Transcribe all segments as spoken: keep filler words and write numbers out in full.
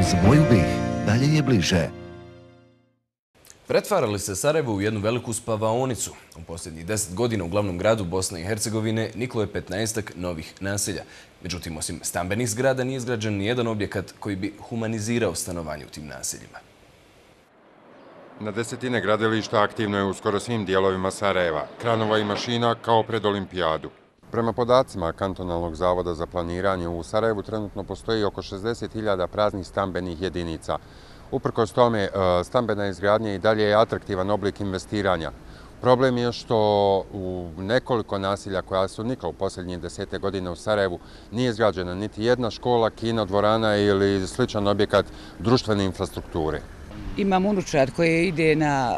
Uz moju bih, dalje je bliže. Pretvara li se Sarajevo u jednu veliku spavaonicu? U posljednjih deset godina u glavnom gradu Bosne i Hercegovine niklo je petnaestak novih naselja. Međutim, osim stambenih zgrada nije izgrađen nijedan objekat koji bi humanizirao stanovanje u tim naseljima. Na desetine gradilišta aktivno je u skoro svim dijelovima Sarajeva, kranova i mašina kao pred olimpijadu. Prema podacima Kantonalnog zavoda za planiranje, u Sarajevu trenutno postoji oko šezdeset hiljada praznih stambenih jedinica. Uprkos tome, stambena izgradnja i dalje je atraktivan oblik investiranja. Problem je što u nekoliko naselja koja su nikla u posljednjih desete godine u Sarajevu nije izgrađena niti jedna škola, kino, dvorana ili sličan objekat društvene infrastrukture. Imam unučad koji ide na,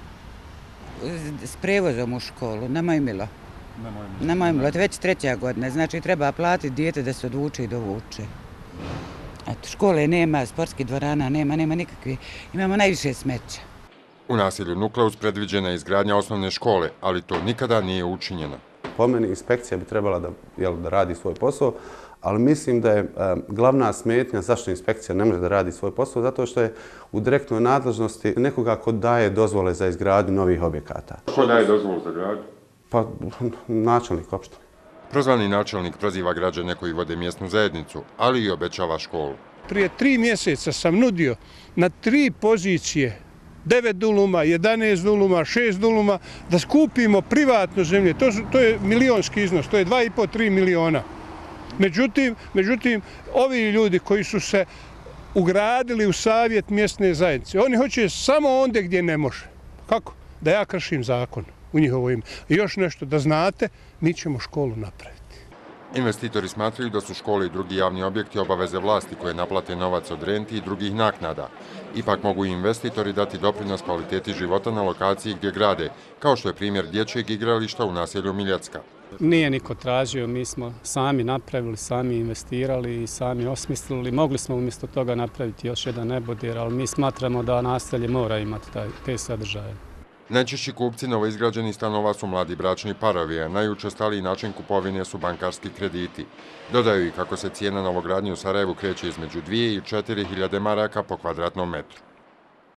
s prevozom u školu, na Majmilo. Na Majmilo, to je već treća godina, znači treba platiti dijete da se odvuče i dovuče. Eto, škole nema, sportskih dvorana nema, nema nikakve. Imamo najviše smeća. U naselju Nukleus predviđena je izgradnja osnovne škole, ali to nikada nije učinjeno. Po meni inspekcija bi trebala da, jel, da radi svoj posao, ali mislim da je e, glavna smetnja zašto inspekcija ne može da radi svoj posao, zato što je u direktnoj nadležnosti nekoga ko daje dozvole za izgradnju novih objekata. Ko daje dozvolu za gradnju? Pa načelnik opštine. Prozvani načelnik proziva građane koji vode mjesnu zajednicu, ali i obećava školu. Prije tri mjeseca sam nudio na tri pozicije, devet duluma, jedanaest duluma, šest duluma, da skupimo privatnu zemlju. To, to je milionski iznos, to je dva i po do tri miliona. Međutim, međutim, ovi ljudi koji su se ugradili u savjet mjesne zajednice, oni hoće samo ondje gdje ne može. Kako? Da ja kršim zakon u njihovo ime. I još nešto, da znate, mi ćemo školu napraviti. Investitori smatraju da su škole i drugi javni objekti obaveze vlasti koje naplate novac od renti i drugih naknada. Ipak mogu i investitori dati doprinos kvaliteti života na lokaciji gdje grade, kao što je primjer dječjeg igrališta u naselju Miljacka. Nije niko tražio, mi smo sami napravili, sami investirali i sami osmislili. Mogli smo umjesto toga napraviti još jedan nebodir, ali mi smatramo da naselje mora imati taj, te sadržaje. Najčešći kupci novoizgrađenih stanova su mladi bračni parovi, a najučestaliji način kupovine su bankarski krediti. Dodaju i kako se cijena novogradnje u Sarajevu kreće između dvije i četiri hiljade maraka po kvadratnom metru.